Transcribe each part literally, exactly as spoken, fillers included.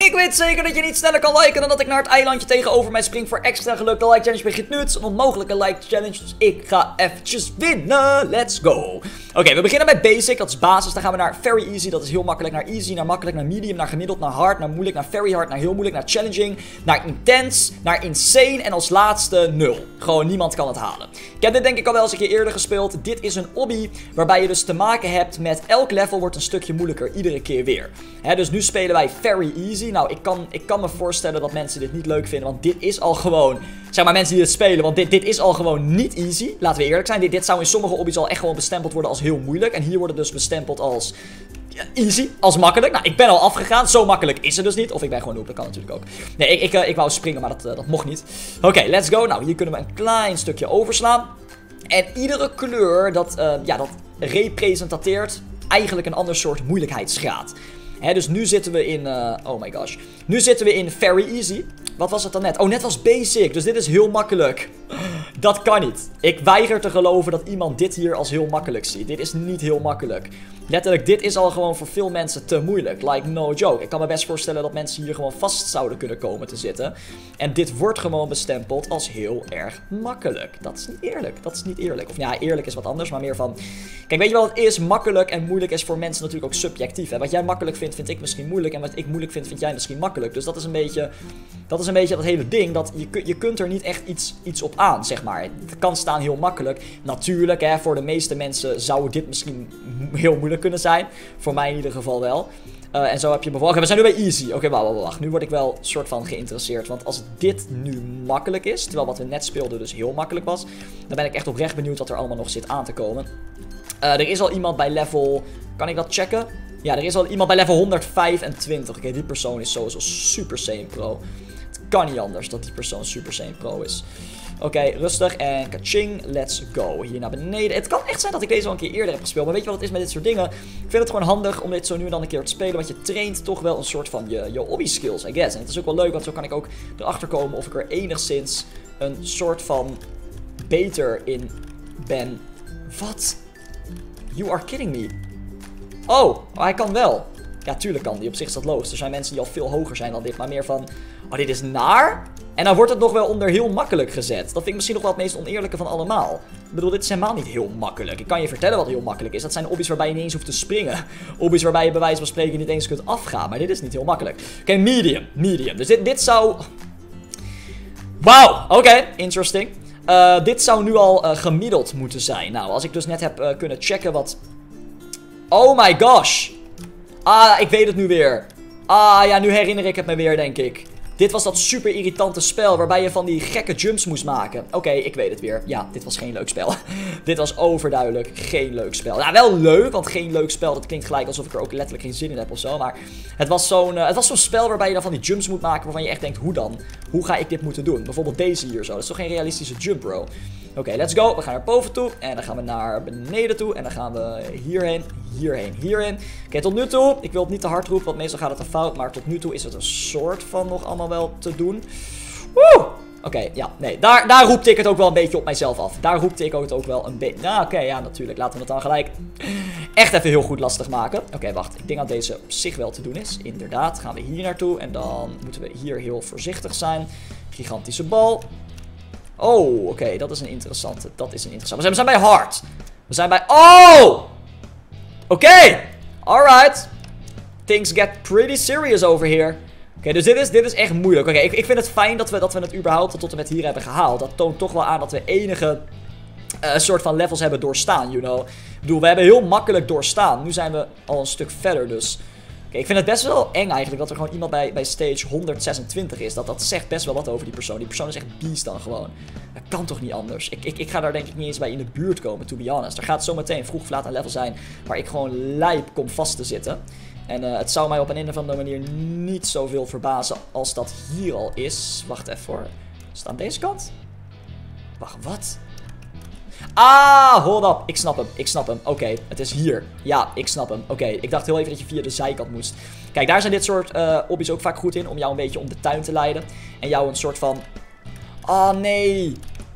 Ik weet zeker dat je niet sneller kan liken dan dat ik naar het eilandje tegenover mij spring voor extra geluk. De like challenge begint nu. Het is een onmogelijke like challenge, dus ik ga eventjes winnen. Let's go. Oké, okay, we beginnen bij basic, dat is basis. Dan gaan we naar very easy, dat is heel makkelijk. Naar easy, naar makkelijk, naar medium, naar gemiddeld, naar hard, naar moeilijk, naar very hard, naar heel moeilijk, naar challenging, naar intense, naar insane en als laatste nul. Gewoon niemand kan het halen. Ik heb dit denk ik al wel eens een keer eerder gespeeld. Dit is een obby waarbij je dus te maken hebt met elk level wordt een stukje moeilijker, iedere keer weer. He, dus nu spelen wij very easy. Nou, ik kan, ik kan me voorstellen dat mensen dit niet leuk vinden, want dit is al gewoon, zeg maar mensen die dit spelen, want dit, dit is al gewoon niet easy. Laten we eerlijk zijn, dit, dit zou in sommige obby's al echt gewoon bestempeld worden als heel moeilijk. En hier wordt het dus bestempeld als easy, als makkelijk. Nou, ik ben al afgegaan, zo makkelijk is het dus niet. Of ik ben gewoon noob, dat kan natuurlijk ook. Nee, ik, ik, uh, ik wou springen, maar dat, uh, dat mocht niet. Oké, okay, let's go. Nou, hier kunnen we een klein stukje overslaan. En iedere kleur, dat, uh, ja, dat representeert eigenlijk een ander soort moeilijkheidsgraad. He, dus nu zitten we in, uh, oh my gosh, nu zitten we in very easy. Wat was het dan net? Oh, net was basic, dus dit is heel makkelijk. Dat kan niet. Ik weiger te geloven dat iemand dit hier als heel makkelijk ziet. Dit is niet heel makkelijk. Letterlijk, dit is al gewoon voor veel mensen te moeilijk. Like, no joke. Ik kan me best voorstellen dat mensen hier gewoon vast zouden kunnen komen te zitten. En dit wordt gewoon bestempeld als heel erg makkelijk. Dat is niet eerlijk. Dat is niet eerlijk. Of ja, eerlijk is wat anders, maar meer van... Kijk, weet je wat het is? Makkelijk en moeilijk is voor mensen natuurlijk ook subjectief. Hè? Wat jij makkelijk vindt, vind ik misschien moeilijk. En wat ik moeilijk vind, vind jij misschien makkelijk. Dus dat is een beetje... Dat is een beetje dat hele ding. Dat je, je kunt er niet echt iets, iets op aan, zeg maar. Het kan staan heel makkelijk. Natuurlijk, hè, voor de meeste mensen zou dit misschien heel moeilijk kunnen zijn. Voor mij in ieder geval wel. Uh, en zo heb je bijvoorbeeld... Okay, we zijn nu bij easy. Oké, okay, wacht, wacht, wacht. Nu word ik wel soort van geïnteresseerd. Want als dit nu makkelijk is, terwijl wat we net speelden dus heel makkelijk was, dan ben ik echt oprecht benieuwd wat er allemaal nog zit aan te komen. Uh, er is al iemand bij level... Kan ik dat checken? Ja, er is al iemand bij level honderdvijfentwintig. Oké, okay, die persoon is sowieso super Saiyan Pro. Het kan niet anders dat die persoon super Saiyan Pro is. Oké, okay, rustig en kaching, let's go. Hier naar beneden. Het kan echt zijn dat ik deze al een keer eerder heb gespeeld. Maar weet je wat het is met dit soort dingen? Ik vind het gewoon handig om dit zo nu en dan een keer te spelen. Want je traint toch wel een soort van je, je hobby skills, I guess. En het is ook wel leuk, want zo kan ik ook erachter komen of ik er enigszins een soort van beter in ben. Wat? You are kidding me. Oh, hij kan wel. Ja, tuurlijk kan die. Op zich is dat logisch. Er zijn mensen die al veel hoger zijn dan dit. Maar meer van, oh, dit is naar. En dan wordt het nog wel onder heel makkelijk gezet. Dat vind ik misschien nog wel het meest oneerlijke van allemaal. Ik bedoel, dit is helemaal niet heel makkelijk. Ik kan je vertellen wat heel makkelijk is. Dat zijn obby's waarbij je niet eens hoeft te springen. Obby's waarbij je bij wijze van spreken niet eens kunt afgaan. Maar dit is niet heel makkelijk. Oké, okay, medium. Medium. Dus dit, dit zou... Wauw. Oké, okay, interesting. Uh, dit zou nu al uh, gemiddeld moeten zijn. Nou, als ik dus net heb uh, kunnen checken wat... Oh my gosh. Ah, ik weet het nu weer. Ah, ja, nu herinner ik het me weer, denk ik. Dit was dat super irritante spel waarbij je van die gekke jumps moest maken. Oké, okay, ik weet het weer. Ja, dit was geen leuk spel. Dit was overduidelijk geen leuk spel. Ja, wel leuk, want geen leuk spel, dat klinkt gelijk alsof ik er ook letterlijk geen zin in heb of zo. Maar het was zo'n uh, het was zo'n spel waarbij je dan van die jumps moet maken waarvan je echt denkt, hoe dan? Hoe ga ik dit moeten doen? Bijvoorbeeld deze hier zo. Dat is toch geen realistische jump, bro? Oké, okay, let's go. We gaan naar boven toe. En dan gaan we naar beneden toe. En dan gaan we hierheen, hierheen, hierheen. Oké, okay, tot nu toe. Ik wil het niet te hard roepen, want meestal gaat het te fout. Maar tot nu toe is het een soort van nog allemaal wel te doen. Woe! Oké, okay, ja, nee. Daar, daar roepte ik het ook wel een beetje op mijzelf af. Daar roepte ik het ook wel een beetje... Nou, oké, okay, ja, natuurlijk. Laten we het dan gelijk echt even heel goed lastig maken. Oké, okay, wacht. Ik denk dat deze op zich wel te doen is. Inderdaad. Gaan we hier naartoe. En dan moeten we hier heel voorzichtig zijn. Gigantische bal. Oh, oké, okay, dat is een interessante. Dat is een interessante. We zijn, we zijn bij hard. We zijn bij... Oh! Oké! Okay. Alright. Things get pretty serious over here. Oké, okay, dus dit is, dit is echt moeilijk. Oké, okay, ik, ik vind het fijn dat we, dat we het überhaupt tot en met hier hebben gehaald. Dat toont toch wel aan dat we enige uh, soort van levels hebben doorstaan, you know. Ik bedoel, we hebben heel makkelijk doorstaan. Nu zijn we al een stuk verder, dus... Okay, ik vind het best wel eng eigenlijk dat er gewoon iemand bij, bij stage honderdzesentwintig is. Dat, dat zegt best wel wat over die persoon. Die persoon is echt beast dan gewoon. Dat kan toch niet anders. Ik, ik, ik ga daar denk ik niet eens bij in de buurt komen, to be honest. Er gaat zometeen vroeg of laat een level zijn waar ik gewoon lijp kom vast te zitten. En uh, het zou mij op een of andere manier niet zoveel verbazen als dat hier al is. Wacht even hoor. Is het aan deze kant? Wacht, wat? Ah, hold up. Ik snap hem. Ik snap hem. Oké, okay, het is hier. Ja, ik snap hem. Oké, okay, ik dacht heel even dat je via de zijkant moest. Kijk, daar zijn dit soort uh, hobby's ook vaak goed in. Om jou een beetje om de tuin te leiden. En jou een soort van... Oh, nee.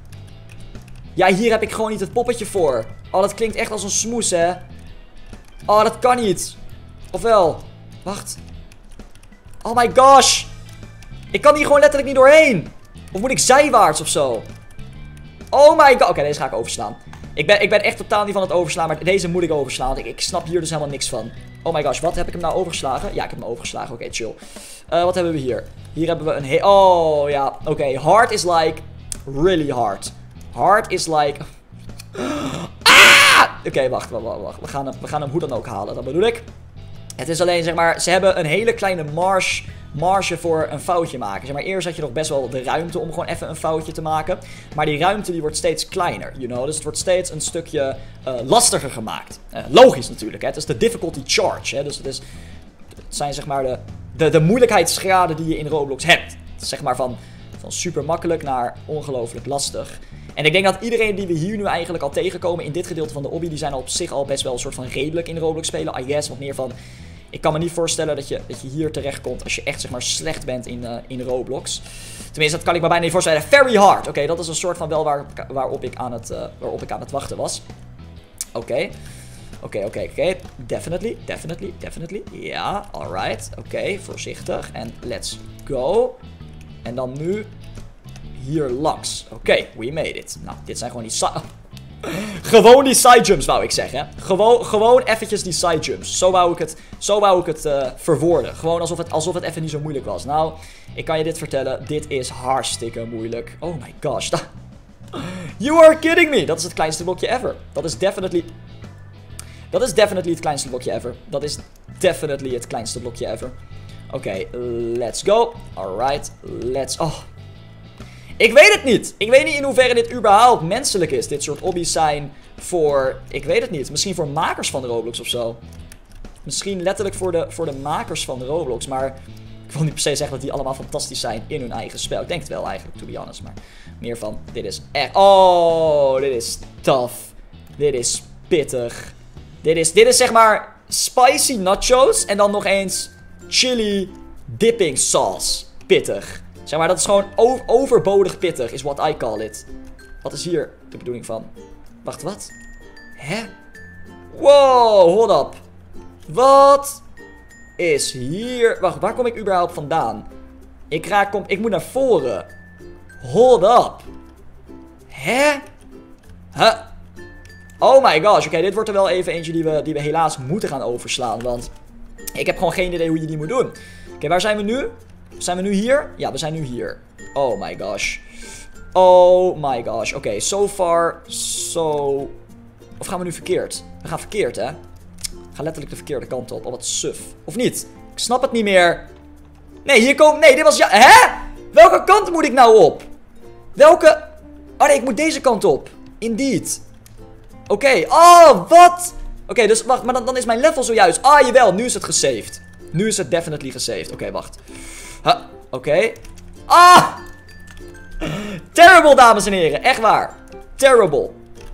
Ja, hier heb ik gewoon niet het poppetje voor. Oh, dat klinkt echt als een smoes, hè. Oh, dat kan niet. Ofwel. Wacht. Oh my gosh. Ik kan hier gewoon letterlijk niet doorheen. Of moet ik zijwaarts of zo? Oh my god. Oké, okay, deze ga ik overslaan. Ik ben, ik ben echt totaal niet van het overslaan, maar deze moet ik overslaan. Ik, ik snap hier dus helemaal niks van. Oh my gosh, wat heb ik hem nou overgeslagen? Ja, ik heb hem overgeslagen. Oké, okay, chill. Uh, wat hebben we hier? Hier hebben we een he... Oh, ja. Oké, okay. Hard is like... Really hard. Hard is like... Ah! Oké, okay, wacht, wacht, wacht. We gaan, hem, we gaan hem hoe dan ook halen, dat bedoel ik. Het is alleen, zeg maar, ze hebben een hele kleine marge, marge voor een foutje maken. Zeg maar, eerst had je nog best wel de ruimte om gewoon even een foutje te maken. Maar die ruimte die wordt steeds kleiner, you know. Dus het wordt steeds een stukje uh, lastiger gemaakt. Uh, logisch natuurlijk, hè. Het is de difficulty charge, hè. Dus het, is, het zijn, zeg maar, de, de, de moeilijkheidsgraden die je in Roblox hebt. Het is, zeg maar, van, van super makkelijk naar ongelooflijk lastig. En ik denk dat iedereen die we hier nu eigenlijk al tegenkomen in dit gedeelte van de obby, die zijn al op zich al best wel een soort van redelijk in Roblox spelen. I guess, wat meer van... Ik kan me niet voorstellen dat je, dat je hier terecht komt als je echt, zeg maar, slecht bent in, uh, in Roblox. Tenminste, dat kan ik me bijna niet voorstellen. Very hard. Oké, okay, dat is een soort van wel waar, waarop, ik aan het, uh, waarop ik aan het wachten was. Oké. Oké, oké, oké. Definitely, definitely, definitely. Ja, alright. Oké, okay, voorzichtig. En let's go. En dan nu hier langs. Oké, okay, we made it. Nou, dit zijn gewoon die... Gewoon die side jumps, wou ik zeggen. Gewoon, gewoon eventjes die side jumps. Zo wou ik het, zo wou ik het uh, verwoorden. Gewoon alsof het, alsof het even niet zo moeilijk was. Nou, ik kan je dit vertellen. Dit is hartstikke moeilijk. Oh my gosh. You are kidding me. Dat is het kleinste blokje ever. Dat is definitely... Dat is definitely het kleinste blokje ever. Dat is definitely het kleinste blokje ever. Oké, okay, let's go. Alright, let's... Oh... Ik weet het niet. Ik weet niet in hoeverre dit überhaupt menselijk is. Dit soort obby's zijn voor... Ik weet het niet. Misschien voor makers van de Roblox of zo. Misschien letterlijk voor de, voor de makers van de Roblox. Maar ik wil niet per se zeggen dat die allemaal fantastisch zijn in hun eigen spel. Ik denk het wel eigenlijk, to be honest. Maar meer van, dit is echt... Oh, dit is tough. Dit is pittig. Dit is, dit is zeg maar spicy nachos. En dan nog eens chili dipping sauce. Pittig. Zeg maar, dat is gewoon overbodig pittig, is what I call it. Wat is hier de bedoeling van? Wacht, wat? Hè? Wow, hold up. Wat is hier... Wacht, waar kom ik überhaupt vandaan? Ik, raak, kom, ik moet naar voren. Hold up. Hè? Huh? Oh my gosh, oké, okay, dit wordt er wel even eentje die we, die we helaas moeten gaan overslaan. Want ik heb gewoon geen idee hoe je die moet doen. Oké, okay, waar zijn we nu? Zijn we nu hier? Ja, we zijn nu hier. Oh my gosh. Oh my gosh. Oké, okay, so far, so... Of gaan we nu verkeerd? We gaan verkeerd, hè? We gaan letterlijk de verkeerde kant op. Oh, wat suf. Of niet? Ik snap het niet meer. Nee, hier komt... Nee, dit was... Ja... Hè? Welke kant moet ik nou op? Welke... Oh nee, ik moet deze kant op. Indeed. Oké. Okay. Oh, wat? Oké, okay, dus wacht. Maar dan, dan is mijn level zojuist. Ah, jawel. Nu is het gesaved. Nu is het definitely gesaved. Oké, okay, wacht. Huh, Oké. Okay. Ah! Terrible, dames en heren. Echt waar. Terrible.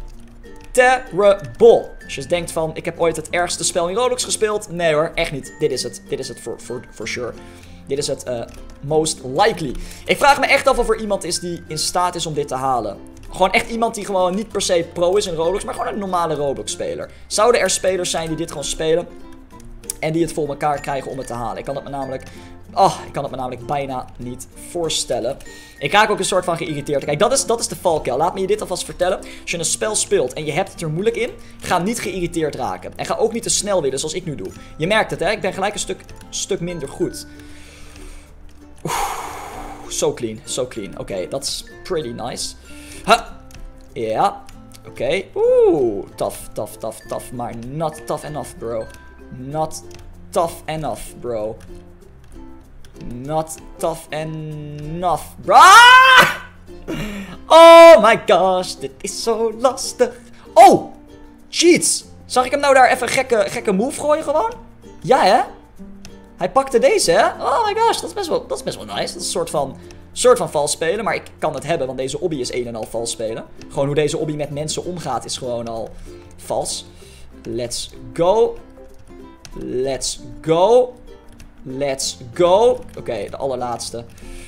Terrible. Als je denkt van, ik heb ooit het ergste spel in Roblox gespeeld. Nee hoor, echt niet. Dit is het. Dit is het for, for, for sure. Dit is het uh, most likely. Ik vraag me echt af of er iemand is die in staat is om dit te halen. Gewoon echt iemand die gewoon niet per se pro is in Roblox, maar gewoon een normale Roblox-speler. Zouden er spelers zijn die dit gewoon spelen en die het voor elkaar krijgen om het te halen? Ik kan het me namelijk... Oh, ik kan het me namelijk bijna niet voorstellen. Ik raak ook een soort van geïrriteerd. Kijk, dat is, dat is de valkuil. Laat me je dit alvast vertellen. Als je een spel speelt en je hebt het er moeilijk in, ga niet geïrriteerd raken. En ga ook niet te snel willen zoals ik nu doe. Je merkt het, hè? Ik ben gelijk een stuk, stuk minder goed. So clean, so clean. Oké, okay, dat is pretty nice. Ha! Ja. Oké. Okay. Oeh, tough, tough, tough, tough. Maar not tough enough, bro. Not tough enough, bro. Not tough enough, bro. Ah! Oh my gosh, dit is zo lastig. Oh, cheats. Zag ik hem nou daar even een gekke, gekke move gooien gewoon? Ja, hè? Hij pakte deze, hè? Oh my gosh, dat is best wel, dat is best wel nice. Dat is een soort van, soort van vals spelen, maar ik kan het hebben, want deze obby is een en al vals spelen. Gewoon hoe deze obby met mensen omgaat is gewoon al vals. Let's go. Let's go. Let's go. Oké, okay, de allerlaatste.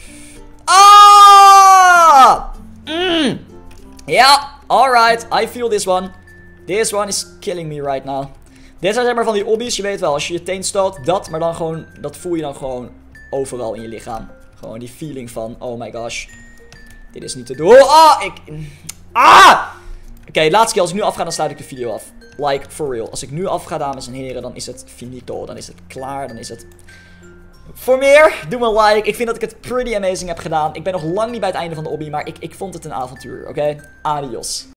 Ah! Mm. Ja, alright. I feel this one. This one is killing me right now. Dit zijn zeg maar van die obby's. Je weet wel, als je je teen stoot, dat, maar dan gewoon, dat voel je dan gewoon overal in je lichaam. Gewoon die feeling van, oh my gosh. Dit is niet te doen. Ah, ik... Ah! Oké, okay, laatste keer als ik nu afga, dan sluit ik de video af. Like, for real. Als ik nu afga, dames en heren, dan is het finito. Dan is het klaar, dan is het... Voor meer, doe een like. Ik vind dat ik het pretty amazing heb gedaan. Ik ben nog lang niet bij het einde van de obby, maar ik, ik vond het een avontuur, oké? Okay? Adios.